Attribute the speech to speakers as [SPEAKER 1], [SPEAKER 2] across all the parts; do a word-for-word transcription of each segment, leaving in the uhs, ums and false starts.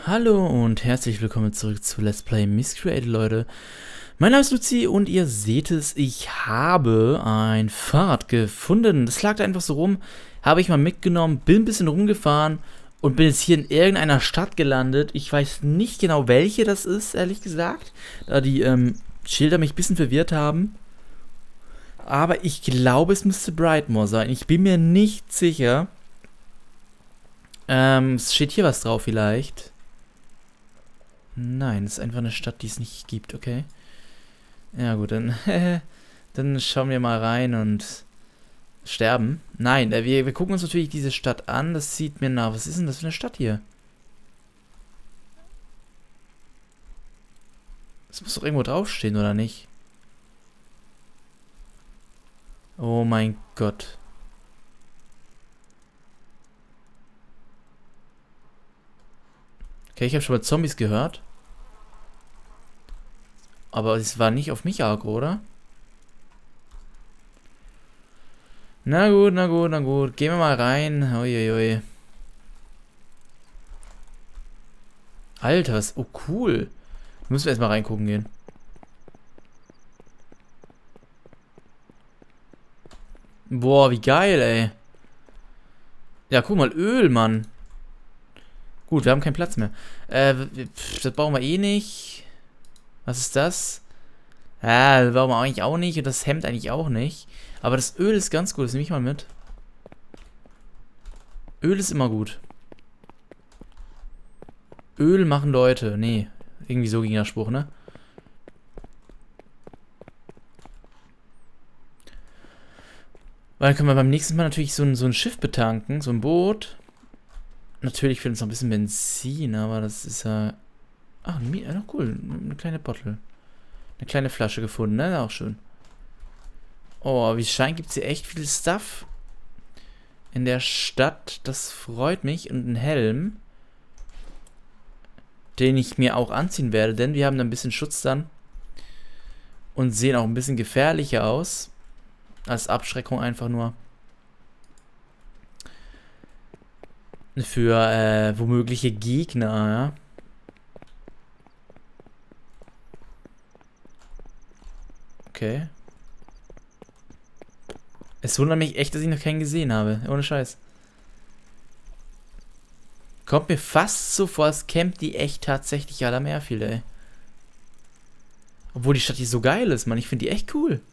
[SPEAKER 1] Hallo und herzlich willkommen zurück zu Let's Play Miscreated, Leute. Mein Name ist Luzi und ihr seht es, ich habe ein Fahrrad gefunden. Das lag da einfach so rum, habe ich mal mitgenommen, bin ein bisschen rumgefahren und bin jetzt hier in irgendeiner Stadt gelandet. Ich weiß nicht genau, welche das ist, ehrlich gesagt, da die ähm, Schilder mich ein bisschen verwirrt haben. Aber ich glaube, es müsste Brightmoor sein. Ich bin mir nicht sicher. Ähm, es steht hier was drauf vielleicht. Nein, es ist einfach eine Stadt, die es nicht gibt, okay. Ja gut, dann, dann schauen wir mal rein und sterben. Nein, äh, wir, wir gucken uns natürlich diese Stadt an, das sieht mir nach. Was ist denn das für eine Stadt hier? Das muss doch irgendwo draufstehen, oder nicht? Oh mein Gott. Okay, ich habe schon mal Zombies gehört. Aber es war nicht auf mich aggro, oder? Na gut, na gut, na gut. Gehen wir mal rein. Uiuiui. Alter, was... Oh, cool. Da müssen wir erstmal reingucken gehen. Boah, wie geil, ey. Ja, guck mal, Öl, Mann. Gut, wir haben keinen Platz mehr. Äh, das brauchen wir eh nicht. Was ist das? Ja, das brauchen wir eigentlich auch nicht. Und das Hemd eigentlich auch nicht. Aber das Öl ist ganz gut. Das nehme ich mal mit. Öl ist immer gut. Öl machen Leute. Nee, irgendwie so ging der Spruch, ne? Weil dann können wir beim nächsten Mal natürlich so ein, so ein Schiff betanken. So ein Boot. Natürlich fehlt uns noch ein bisschen Benzin, aber das ist ja... Ach, ja, cool. Eine kleine Bottle. Eine kleine Flasche gefunden, ne? Auch schön. Oh, wie es scheint, gibt es hier echt viel Stuff in der Stadt. Das freut mich. Und einen Helm, den ich mir auch anziehen werde, denn wir haben da ein bisschen Schutz dann. Und sehen auch ein bisschen gefährlicher aus. Als Abschreckung einfach nur. Für äh, womögliche Gegner, ja. Okay. Es wundert mich echt, dass ich noch keinen gesehen habe. Ohne Scheiß. Kommt mir fast so vor, als campt die echt tatsächlich alle am Airfield, ey. Obwohl die Stadt hier so geil ist, Mann. Ich finde die echt cool.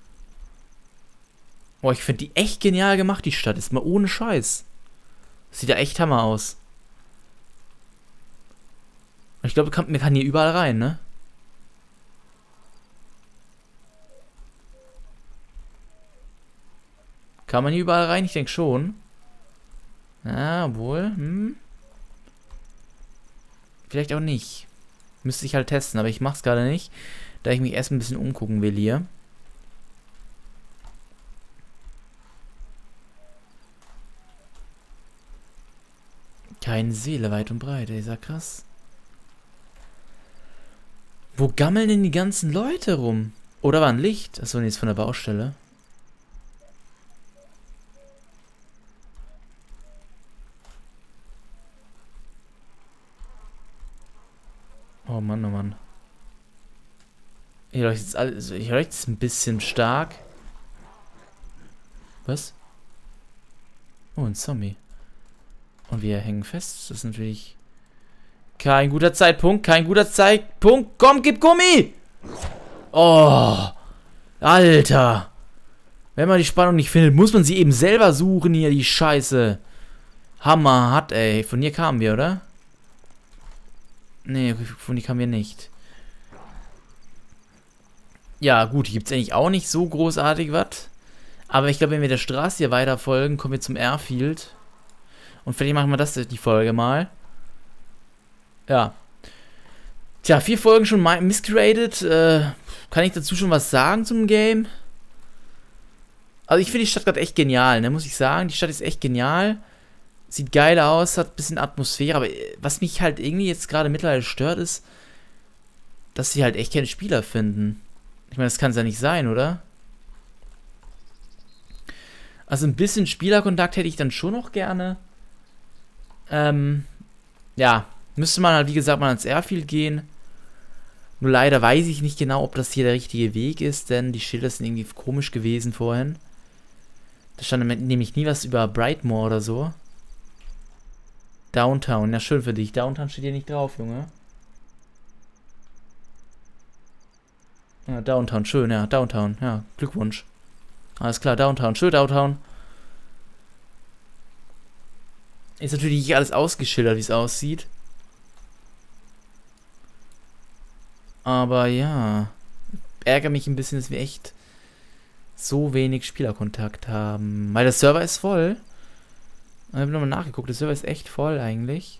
[SPEAKER 1] Boah, ich finde die echt genial gemacht, die Stadt. Ist mal ohne Scheiß. Sieht ja echt Hammer aus. Ich glaube, man kann hier überall rein, ne? Kann man hier überall rein? Ich denke schon. Ja, wohl. Hm. Vielleicht auch nicht. Müsste ich halt testen, aber ich mach's gerade nicht. Da ich mich erst ein bisschen umgucken will hier. Keine Seele weit und breit, ey, ist ja krass. Wo gammeln denn die ganzen Leute rum? Oder war ein Licht? Achso, nee, ist von der Baustelle. Oh Mann, oh Mann. Hier leuchtet jetzt alles. Hier leuchtet es ein bisschen stark. Was? Oh, ein Zombie. Und wir hängen fest. Das ist natürlich kein guter Zeitpunkt. Kein guter Zeitpunkt. Komm, gib Gummi! Oh. Alter. Wenn man die Spannung nicht findet, muss man sie eben selber suchen hier, die Scheiße. Hammer hat, ey. Von hier kamen wir, oder? Nee, von hier kamen wir nicht. Ja, gut, hier gibt es eigentlich auch nicht so großartig was. Aber ich glaube, wenn wir der Straße hier weiter folgen, kommen wir zum Airfield. Und vielleicht machen wir das die Folge mal. Ja. Tja, vier Folgen schon Miscreated. Äh, kann ich dazu schon was sagen zum Game? Also ich finde die Stadt gerade echt genial, ne, muss ich sagen. Die Stadt ist echt genial. Sieht geil aus, hat ein bisschen Atmosphäre. Aber was mich halt irgendwie jetzt gerade mittlerweile stört, ist, dass sie halt echt keine Spieler finden. Ich meine, das kann es ja nicht sein, oder? Also ein bisschen Spielerkontakt hätte ich dann schon noch gerne. Ähm, ja, Müsste man halt, wie gesagt, mal ans Airfield gehen. Nur leider weiß ich nicht genau, ob das hier der richtige Weg ist, denn die Schilder sind irgendwie komisch gewesen vorhin. Da stand nämlich nie was über Brightmoor oder so. Downtown, ja schön für dich. Downtown steht hier nicht drauf, Junge. Ja, Downtown, schön, ja, Downtown, ja, Glückwunsch. Alles klar, Downtown, schön Downtown. Ist natürlich nicht alles ausgeschildert, wie es aussieht. Aber ja, ärgere mich ein bisschen, dass wir echt so wenig Spielerkontakt haben. Weil der Server ist voll. Ich habe nochmal nachgeguckt, der Server ist echt voll eigentlich.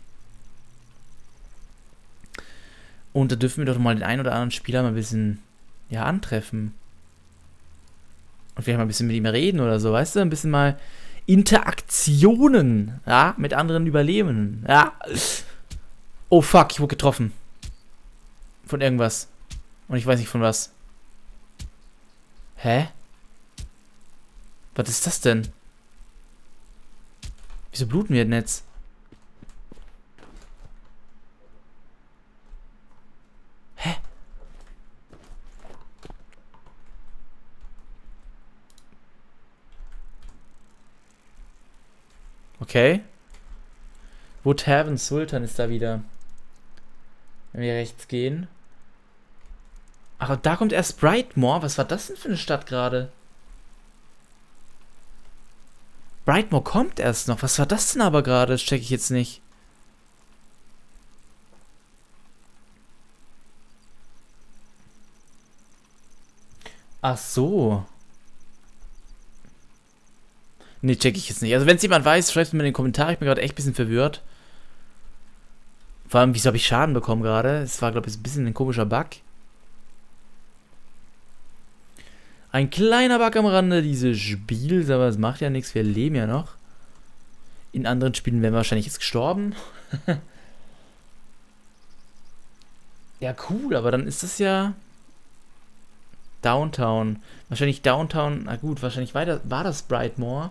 [SPEAKER 1] Und da dürfen wir doch mal den einen oder anderen Spieler mal ein bisschen, ja, antreffen. Und vielleicht mal ein bisschen mit ihm reden oder so, weißt du? Ein bisschen mal Interaktionen, ja, mit anderen Überlebenden, ja. Oh fuck, ich wurde getroffen. Von irgendwas. Und ich weiß nicht von was. Hä? Was ist das denn? Wieso bluten wir denn jetzt? Hä? Okay. Woodhaven Sultan ist da wieder. Wenn wir rechts gehen. Ach, und da kommt erst Brightmoor. Was war das denn für eine Stadt gerade? Brightmoor kommt erst noch. Was war das denn aber gerade? Das check ich jetzt nicht. Ach so. Nee, check ich jetzt nicht. Also wenn es jemand weiß, schreibt es mir in den Kommentaren. Ich bin gerade echt ein bisschen verwirrt. Vor allem, wieso habe ich Schaden bekommen gerade? Es war, glaube ich, ein bisschen ein komischer Bug. Ein kleiner Bug am Rande dieses Spiels, aber es macht ja nichts, wir leben ja noch. In anderen Spielen wären wir wahrscheinlich jetzt gestorben. Ja, cool, aber dann ist das ja Downtown. Wahrscheinlich Downtown, na gut, wahrscheinlich war das, war das Brightmoor.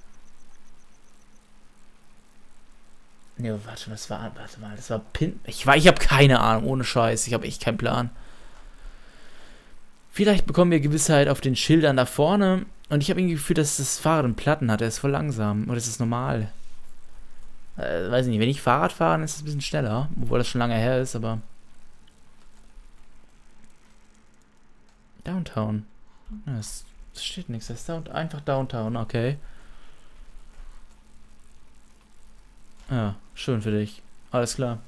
[SPEAKER 1] Ne, warte, das war, warte mal, das war Pin... Ich, ich habe keine Ahnung, ohne Scheiß, ich habe echt keinen Plan. Vielleicht bekommen wir Gewissheit auf den Schildern da vorne. Und ich habe irgendwie Gefühl, dass das Fahrrad einen Platten hat. Er ist voll langsam. Oder ist das normal? Äh, weiß ich nicht. Wenn ich Fahrrad fahre, dann ist es ein bisschen schneller. Obwohl das schon lange her ist, aber... Downtown. Ja, es steht nichts. Das ist down, einfach Downtown. Okay. Ja, schön für dich. Alles klar.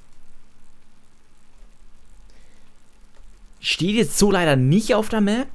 [SPEAKER 1] Steht jetzt so leider nicht auf der Map.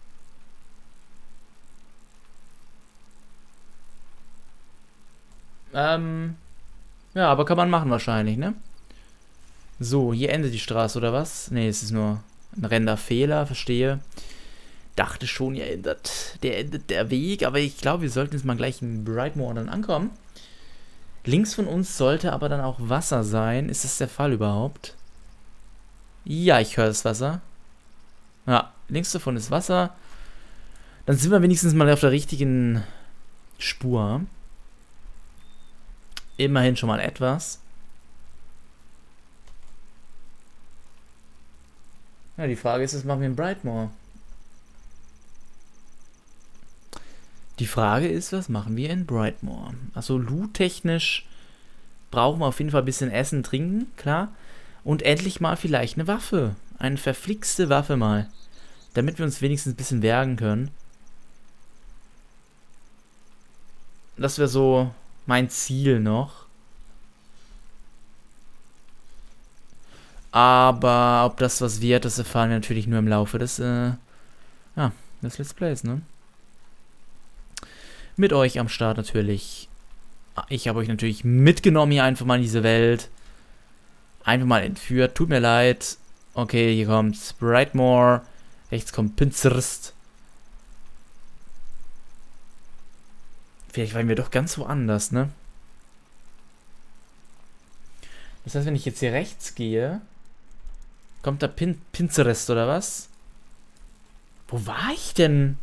[SPEAKER 1] Ähm, ja, aber kann man machen wahrscheinlich, ne? So, hier endet die Straße, oder was? Ne, es ist nur ein Renderfehler, verstehe. Dachte schon, hier endet der, endet der Weg, aber ich glaube, wir sollten jetzt mal gleich in Brightmoor dann ankommen. Links von uns sollte aber dann auch Wasser sein. Ist das der Fall überhaupt? Ja, ich höre das Wasser. Ja, links davon ist Wasser. Dann sind wir wenigstens mal auf der richtigen Spur. Immerhin schon mal etwas. Ja, die Frage ist, was machen wir in Brightmoor? Die Frage ist, was machen wir in Brightmoor? Also loot-technisch brauchen wir auf jeden Fall ein bisschen Essen, Trinken, klar. Und endlich mal vielleicht eine Waffe. Eine verflixte Waffe mal. Damit wir uns wenigstens ein bisschen wehren können. Das wäre so mein Ziel noch. Aber ob das was wird, das erfahren wir natürlich nur im Laufe des, äh, ja, des Let's Plays, ne? Mit euch am Start natürlich. Ich habe euch natürlich mitgenommen hier einfach mal in diese Welt. Einfach mal entführt. Tut mir leid. Okay, hier kommt Brightmoor. Rechts kommt Pinzerst. Vielleicht waren wir doch ganz woanders, ne? Das heißt, wenn ich jetzt hier rechts gehe, kommt da Pin Pinzerst oder was? Wo war ich denn?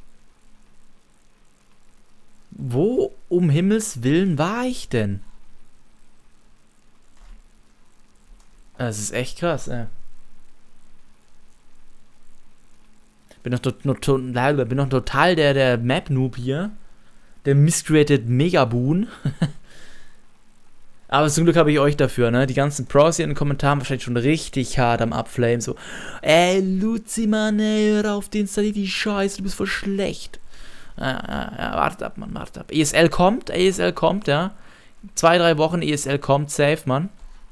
[SPEAKER 1] Wo um Himmels Willen war ich denn? Das ist echt krass, ey. Bin doch, tot, not, tot, bin doch total der, der Map-Noob hier. Der miscreated Megaboon. Aber zum Glück habe ich euch dafür, ne? Die ganzen Pros hier in den Kommentaren wahrscheinlich schon richtig hart am Abflamen. So, ey, Luzi, Mann, ey, hör auf, deinstallier die Scheiße, du bist voll schlecht. Ja, ja, ja, wartet ab, Mann, wartet ab. E S L kommt, E S L kommt, ja. Zwei, drei Wochen E S L kommt, safe, Mann.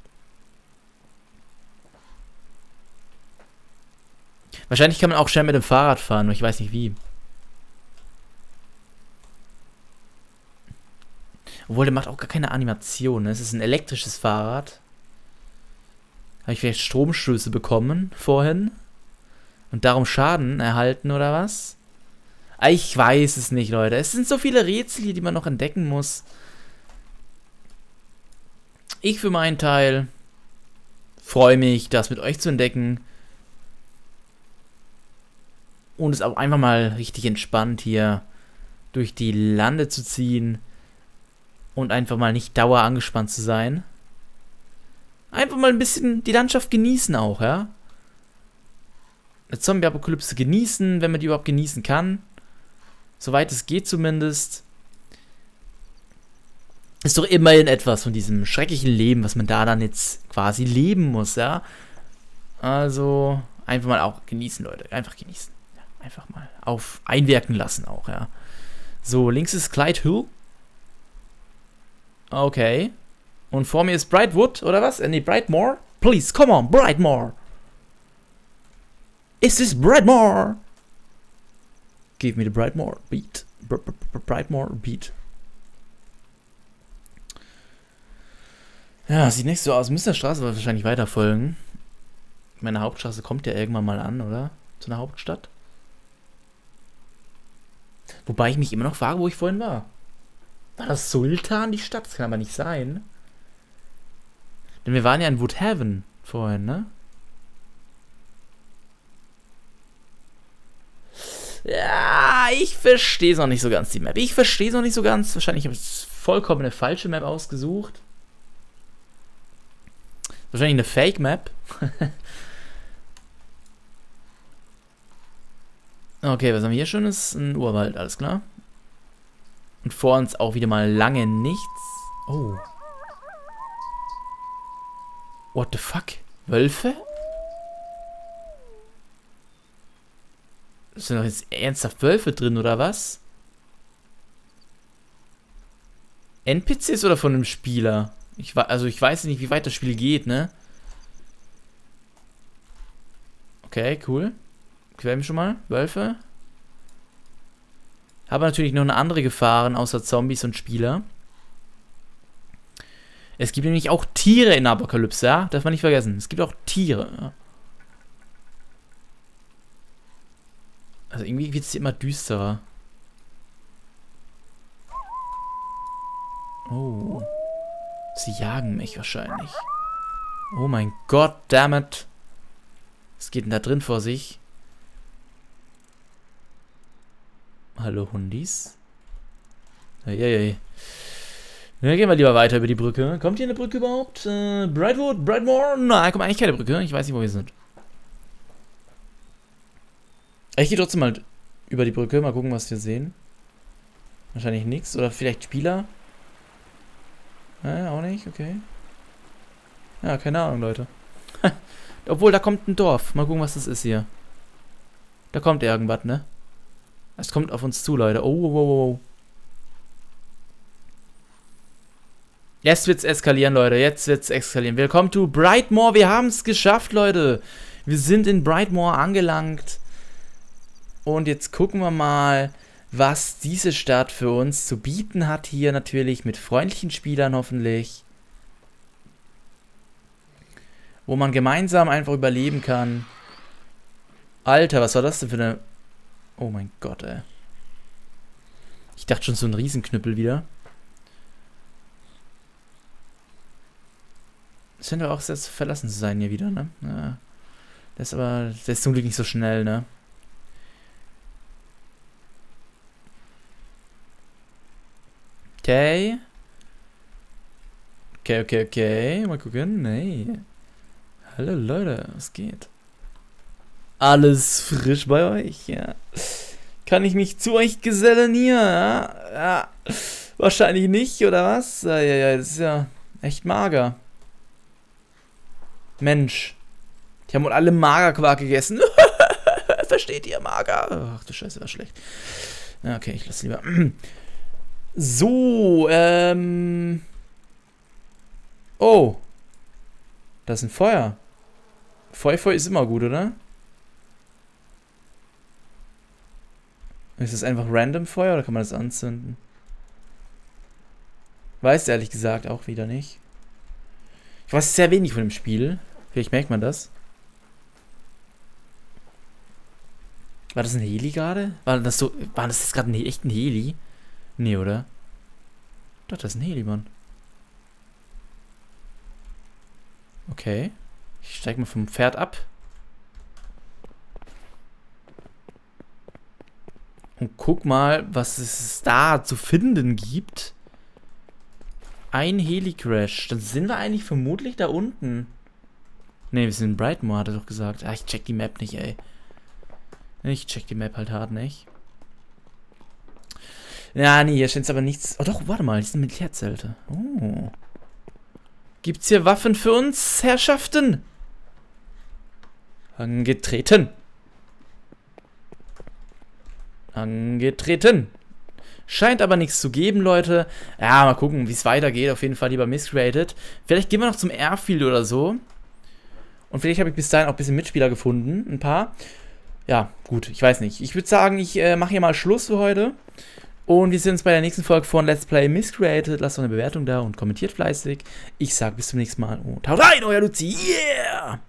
[SPEAKER 1] Wahrscheinlich kann man auch schnell mit dem Fahrrad fahren, nur ich weiß nicht wie. Obwohl, der macht auch gar keine Animation. Ne? Es ist ein elektrisches Fahrrad. Habe ich vielleicht Stromstöße bekommen vorhin? Und darum Schaden erhalten oder was? Ich weiß es nicht, Leute. Es sind so viele Rätsel hier, die man noch entdecken muss. Ich für meinen Teil freue mich, das mit euch zu entdecken. Und es auch einfach mal richtig entspannt hier durch die Lande zu ziehen. Und einfach mal nicht dauer angespannt zu sein. Einfach mal ein bisschen die Landschaft genießen auch, ja. Eine Zombie-Apokalypse genießen, wenn man die überhaupt genießen kann. Soweit es geht zumindest. Ist doch immerhin etwas von diesem schrecklichen Leben, was man da dann jetzt quasi leben muss, ja. Also, einfach mal auch genießen, Leute. Einfach genießen. Ja, einfach mal auf einwirken lassen auch, ja. So, links ist Clyde Hill. Okay. Und vor mir ist Brightwood, oder was? Äh, nee, Brightmoor? Please, come on, Brightmoor. Is this Brightmoor? Give me the Brightmoor beat. Br br br Brightmoor beat. Ja, sieht nicht so aus. Müsste der Straße wahrscheinlich weiter folgen. Meine Hauptstraße kommt ja irgendwann mal an, oder? Zu einer Hauptstadt. Wobei ich mich immer noch frage, wo ich vorhin war. War das Sultan, die Stadt? Das kann aber nicht sein. Denn wir waren ja in Woodhaven vorhin, ne? Ja, ich verstehe es noch nicht so ganz, die Map. Ich verstehe es noch nicht so ganz. Wahrscheinlich habe ich vollkommen eine falsche Map ausgesucht. Wahrscheinlich eine Fake-Map. Okay, was haben wir hier schon? Ist ein Urwald, alles klar. Und vor uns auch wieder mal lange nichts. Oh. What the fuck? Wölfe? Sind doch jetzt ernsthaft Wölfe drin, oder was? N P Cs oder von einem Spieler? Ich, also ich weiß nicht, wie weit das Spiel geht, ne? Okay, cool. Quälen wir schon mal. Wölfe. Habe natürlich noch eine andere Gefahren außer Zombies und Spieler. Es gibt nämlich auch Tiere in Apokalypse, ja? Darf man nicht vergessen. Es gibt auch Tiere. Ja? Also irgendwie wird es immer düsterer. Oh. Sie jagen mich wahrscheinlich. Oh mein Gott, dammit. Was geht denn da drin vor sich? Hallo Hundis. Eieiei. Ja, gehen wir lieber weiter über die Brücke. Kommt hier eine Brücke überhaupt? Äh, Brightwood? Brightmoor? Nein, kommt eigentlich keine Brücke. Ich weiß nicht, wo wir sind. Ich gehe trotzdem mal über die Brücke. Mal gucken, was wir sehen. Wahrscheinlich nichts. Oder vielleicht Spieler. Ja, auch nicht. Okay. Ja, keine Ahnung, Leute. Obwohl, da kommt ein Dorf. Mal gucken, was das ist hier. Da kommt irgendwas, ne? Es kommt auf uns zu, Leute. Oh, oh, oh, oh. Jetzt wird's eskalieren, Leute. Jetzt wird's eskalieren. Willkommen to Brightmoor. Wir haben es geschafft, Leute. Wir sind in Brightmoor angelangt. Und jetzt gucken wir mal, was diese Stadt für uns zu bieten hat. Hier natürlich mit freundlichen Spielern hoffentlich. Wo man gemeinsam einfach überleben kann. Alter, was war das denn für eine... Oh mein Gott, ey. Ich dachte schon so ein Riesenknüppel wieder. Das scheint aber auch sehr verlassen zu sein hier wieder, ne? Ja. Der ist aber... Der ist zum Glück nicht so schnell, ne? Okay. Okay, okay, okay. Mal gucken. Nee. Hallo Leute, was geht? Alles frisch bei euch, ja. Kann ich mich zu euch gesellen hier, ja? Ja. Wahrscheinlich nicht, oder was? Ja, ja, ja, das ist ja echt mager. Mensch. Die haben wohl alle Magerquark gegessen. Versteht ihr, mager? Ach du Scheiße, war schlecht. Ja, okay, ich lasse lieber. So, ähm... Oh. Das ist ein Feuer. Feuer ist immer gut, oder? Ist das einfach random Feuer oder kann man das anzünden? Weiß ehrlich gesagt auch wieder nicht. Ich weiß sehr wenig von dem Spiel. Vielleicht merkt man das. War das ein Heli gerade? War das so. War das jetzt gerade ein, echt ein Heli? Nee, oder? Doch, das ist ein Heli, Mann. Okay. Ich steig mal vom Pferd ab. Und guck mal, was es da zu finden gibt. Ein Heli-Crash. Dann sind wir eigentlich vermutlich da unten. Ne, wir sind in Brightmoor, hat er doch gesagt. Ah, ich check die Map nicht, ey. Ich check die Map halt hart nicht. Ja, nee, hier scheint aber nichts... Oh doch, warte mal, hier sind Militärzelte. Oh. Gibt's hier Waffen für uns, Herrschaften? Angetreten. Angetreten. Scheint aber nichts zu geben, Leute. Ja, mal gucken, wie es weitergeht. Auf jeden Fall lieber Miscreated. Vielleicht gehen wir noch zum Airfield oder so. Und vielleicht habe ich bis dahin auch ein bisschen Mitspieler gefunden. Ein paar. Ja, gut, ich weiß nicht. Ich würde sagen, ich äh, mache hier mal Schluss für heute. Und wir sehen uns bei der nächsten Folge von Let's Play Miscreated. Lasst doch eine Bewertung da und kommentiert fleißig. Ich sage bis zum nächsten Mal und haut rein, euer Luzi. Yeah!